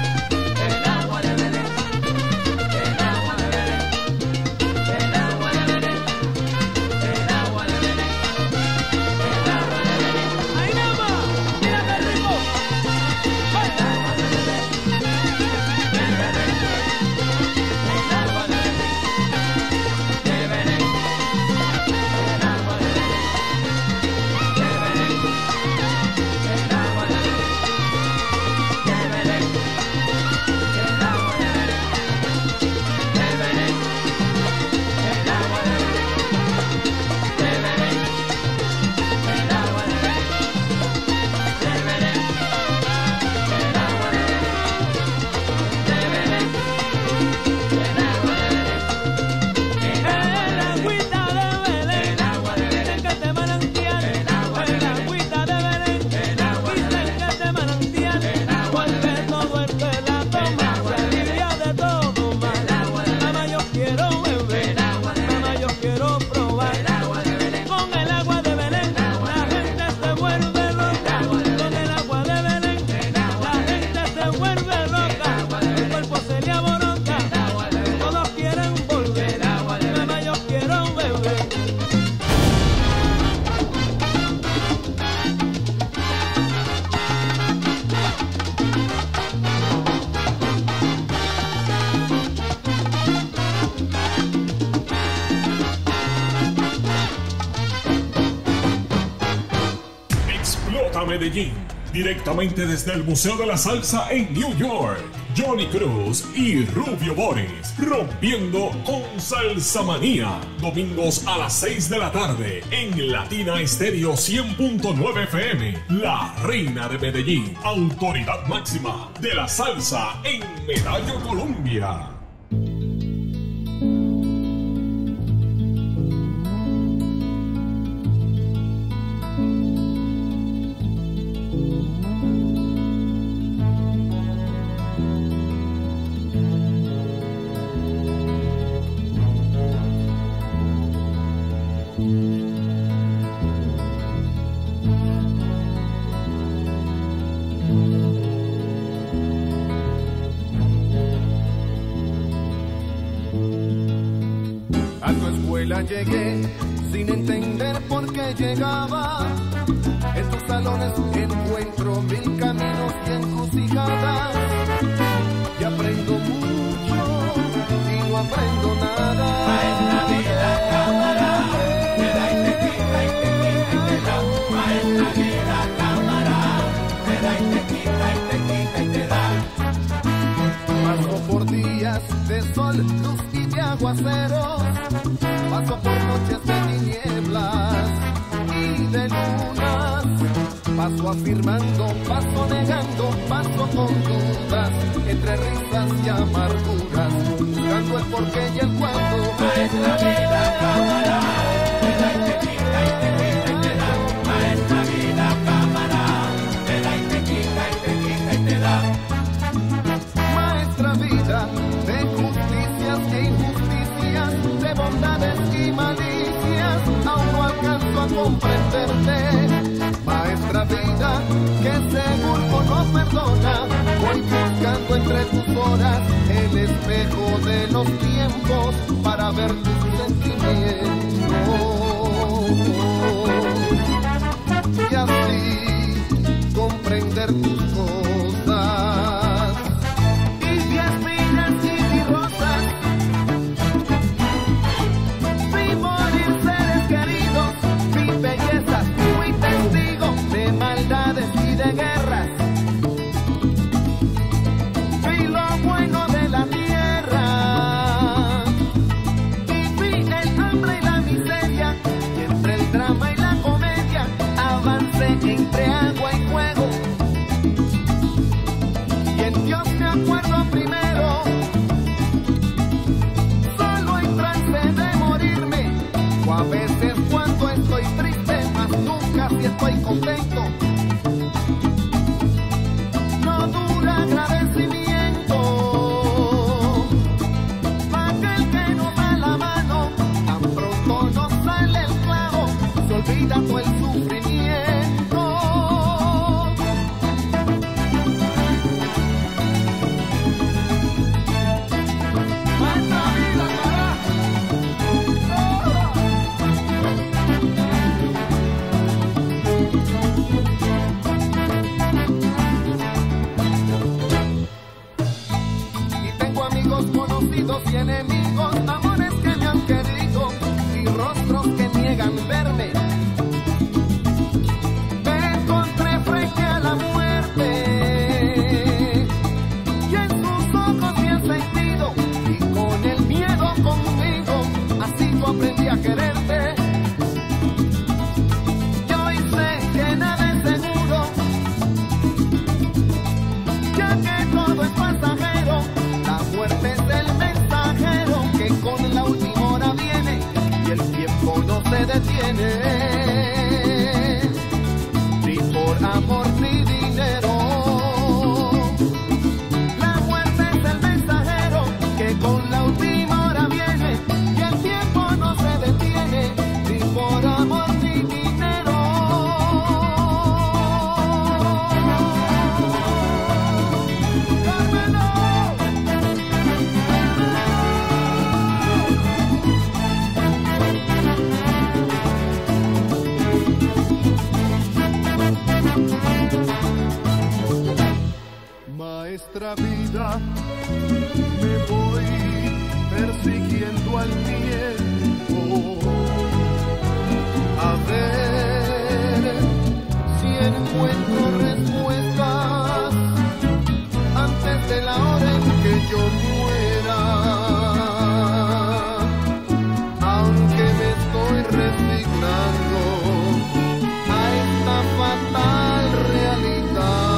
el agua de Belén, el agua de Belén, el agua de Belén, el agua de Belén, el agua de Belén. ¡Ahí nada más! ¡Mira qué rico! El agua de Belén, el Belén, el agua de Belén, de Belén, el agua de Belén, de Belén, el agua de Belén, de Belén, el agua de Belén, de Belén, el agua de Belén, de Belén, el agua de Belén, de Belén, el agua de Belén, de Belén, el agua de Belén, el agüita de Belén, el agua de Belén, que te manantial, el agua de Belén, agüita de Belén, el agua de Belén, que te manantial, el agua de Belén, todo el que la toma se alivia de todo mal. El agua de Belén, mamá yo quiero beber, el agua de Belén, mamá yo quiero probar, el agua de Belén, con el agua de Belén, la gente se vuelve loca, con el agua de Belén, la gente se vuelve loca, el cuerpo se le aborota, todos quieren volver, mamá yo quiero beber. Explota Medellín, directamente desde el Museo de la Salsa en New York. Johnny Cruz y Rubio Boris, rompiendo con Salsa Manía. Domingos a las seis de la tarde en Latina Estéreo cien punto nueve F M. La reina de Medellín, autoridad máxima de la salsa en Medallo, Colombia. escuela llegué sin entender por qué llegaba. En tus salones encuentro mil caminos y encrucijadas. Y aprendo mucho y no aprendo nada. Maestra vida, cámara, te da y te quita y te quita y te da. Maestra vida, cámara, te da y te quita y te quita y te da. Paso por días de sol, luz y de aguaceros. Paso por noches de tinieblas y de lunas. Paso afirmando, paso negando, paso con dudas, entre risas y amarguras, buscando el porqué y el cuándo. Maestra vida, cámara, te da y te quita y te quita y te da. Maestra vida, cámara, te da y te quita y te quita y te da. Maestra vida de justicias e injusticias, de bondades y malicias, aún no alcanzo a comprenderte. Maestra vida, que seguro no perdona, voy buscando entre tus horas el espejo de los tiempos para ver tus sentimientos y así comprender tus cosas. Y mi espinas y mis rosas, vi morir seres queridos, vi bellezas, fui testigo de maldades y de guerras. Vi lo bueno de la tierra y vi el hambre y la miseria, y entre el drama y la comedia avancé entre agua y fuego. Y en Dios me acuerdo primero, solo en trance de morirme, o a veces cuando estoy triste, mas nunca si estoy contento. No dura agradecimiento, aquel que nos da la mano, tan pronto nos sale el clavo, se olvida todo el sufrimiento. Maestra vida, y tengo amigos conocidos y enemigos, amores que me han querido y rostros que niegan verme. Me encontré frente a la muerte y en sus ojos me han sentido, y con el miedo conmigo, así yo aprendí a quererte. Y hoy sé que nada es seguro, ya que todo es pasajero. La muerte es el mensajero que con la última hora viene y el tiempo no se detiene, ni por amor ni dinero. La muerte es el mensajero que con la última hora viene y el tiempo no se detiene, ni por amor ni dinero. ¡Cármelo! Maestra vida, me voy persiguiendo al tiempo, a ver si encuentro respuestas antes de la hora en que yo muera. Aunque me estoy resignando a esta fatal realidad.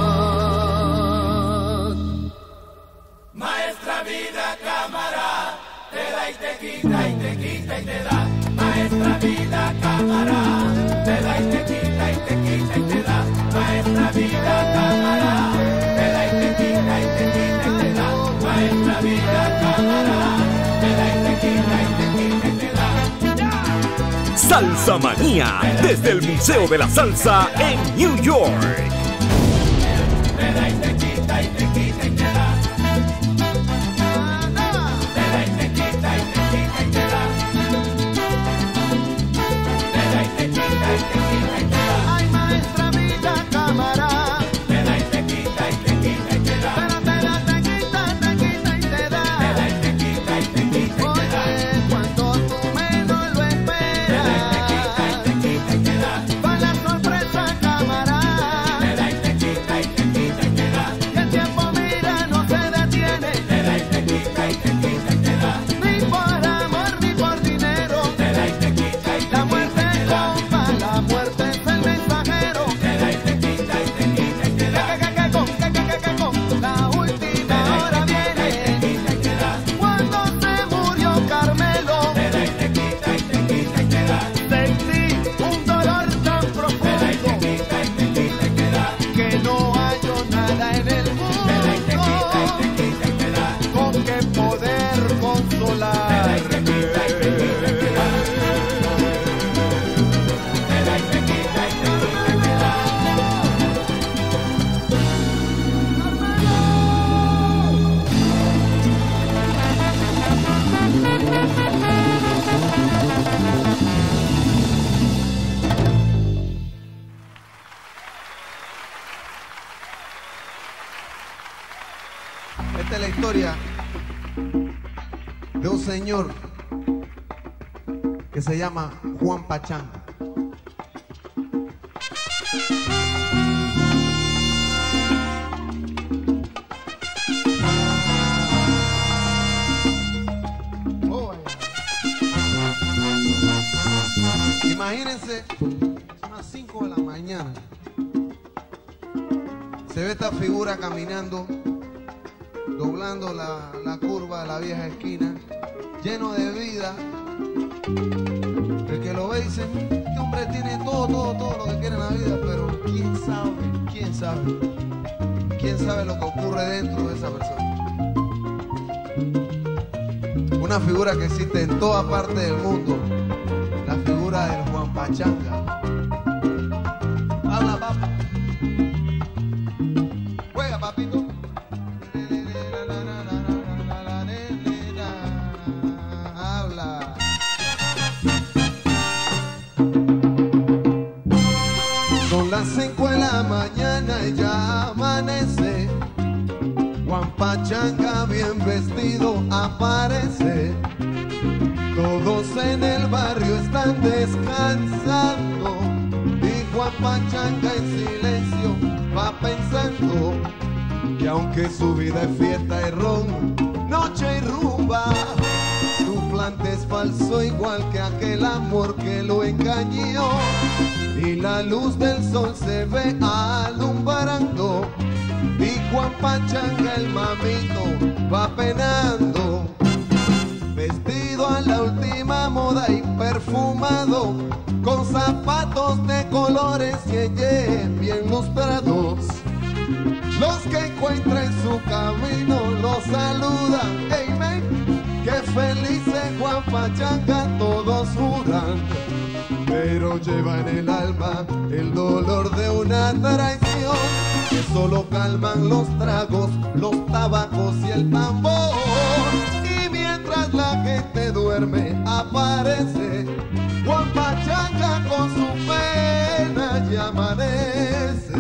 Maestra vida, cámara, te da y te quita y te quita y te da. Maestra vida, cámara, te da y te quita y te quita y te da. Maestra vida, cámara, te da y te quita y te quita y te da. Maestra vida, cámara, te da y te quita y te quita y te da. Salsa Manía, desde el Museo de la Salsa en New York. Te da y te quita y te quita y te da. Te da y te quita y te quita y te da. Esta es la historia de un señor que se llama Juan Pachanga. Imagínense, son las cinco de la mañana. Se ve esta figura caminando, doblando la, la curva de la vieja esquina, lleno de vida. El que lo ve dice, este hombre tiene todo, todo, todo lo que quiere en la vida, pero quién sabe, quién sabe, quién sabe lo que ocurre dentro de esa persona. Una figura que existe en toda parte del mundo, la figura del Juan Pachanga. Habla, papá. Juega, papito. Habla. Son las cinco de la mañana y ya amanece. Juan Pachanga bien vestido aparece. Todos en el barrio están descansando y Juan Pachanga en silencio va pensando que aunque su vida es fiesta y ron, noche y rumba, su plante es falso igual que aquel amor que lo engañó y la luz del sol se ve alumbrando y Juan Pachanga el mamito va penando. Vestido a la última moda y perfumado, con zapatos de colores y bien lustrados. Los que encuentra en su camino lo saludan. Hey, man, qué feliz es Juan Pachanga, todos juran. Pero lleva en el alma el dolor de una traición que solo calman los tragos, los tabacos y el tambor. Mientras la gente duerme aparece Juan Pachanga con su pena y amanece.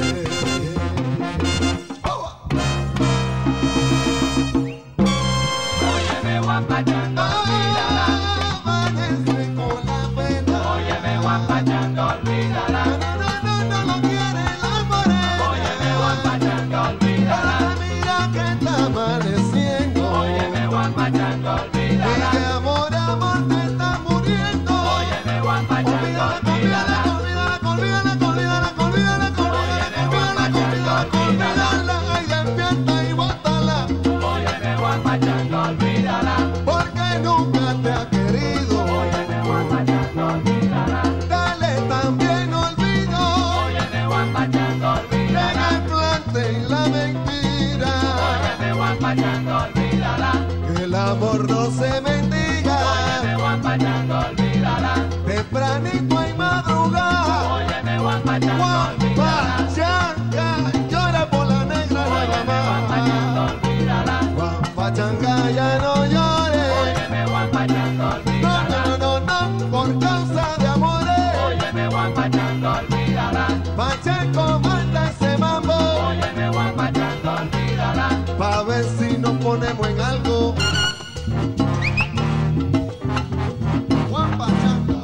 Óyeme Juan Pachanga, olvídala. Amanece con la pena. Óyeme Juan Pachanga, olvídala. No, no, no, no lo quiere la morena. Óyeme Juan Pachanga, olvídala. Mira que está amaneciendo. Óyeme Juan Pachanga, olvídala. Y de amor, amor te está muriendo. Óyeme Juan Pachanga, olvídala. Olvídala, olvídala, olvídala, olvídala, olvídala, olvídala, ay, despierta y bótala. Óyeme Juan Pachanga, olvídala. Porque nunca te ha querido. Óyeme Juan Pachanga, olvídala. Dale también olvido. Óyeme Juan Pachanga, En olvídala. el plante y la mentira. Óyeme Juan Pachanga, olvídala. Que el amor no se mendiga. Óyeme Juan Pachanga, olvídala. Tempranito y madrugada. Óyeme Juan Pachanga, Juan olvídala. Pachanga llora por la negra Óyeme Juan nada Pachanga, más. olvídala. Juan Pachanga ya no llore. Óyeme Juan Pachanga, No, olvídala. no, no, no, por causa de amores. Óyeme Juan Pachanga, olvídala. Pacheco manda ese mambo. Óyeme Juan Pachanga, olvídala. Pa' ver si nos ponemos en algo. Juan Pachanga.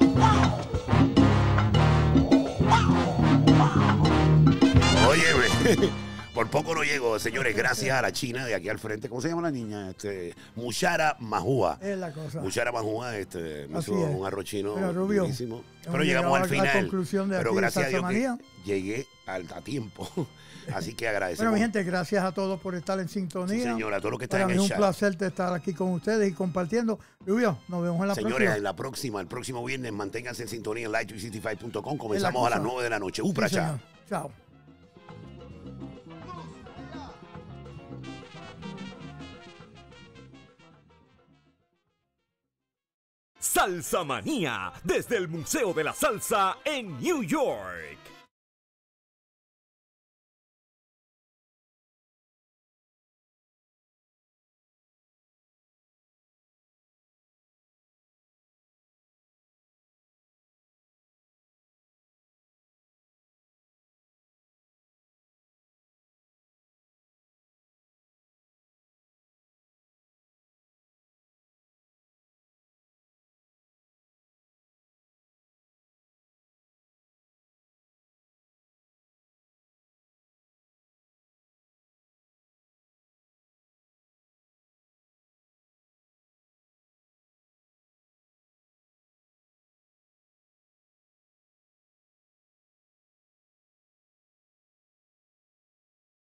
Óyeme, por poco no llego, señores, gracias a la China de aquí al frente. ¿Cómo se llama la niña? Este, Mushara Majúa. Es la cosa. Mushara Majúa, este, me Así hizo es. un arroz chino Pero, Rubio, buenísimo. hemos Pero llegamos al llegado a la final. conclusión de Pero aquí de gracias a Dios que Salsa llegué al, a tiempo. Así que Bueno, agradecemos. mi gente, gracias a todos por estar en sintonía. Sí, señora, a todos los que están Para en mí el es un chat. placer de estar aquí con ustedes y compartiendo. Rubio, nos vemos en la Señores, próxima. en la próxima, el próximo viernes, manténganse en sintonía en light trescientos sesenta y cinco punto com. Es la Comenzamos a las cosa. nueve de la noche. Sí, Upra, chao. señor. Chao. Salsa Manía, desde el Museo de la Salsa en New York.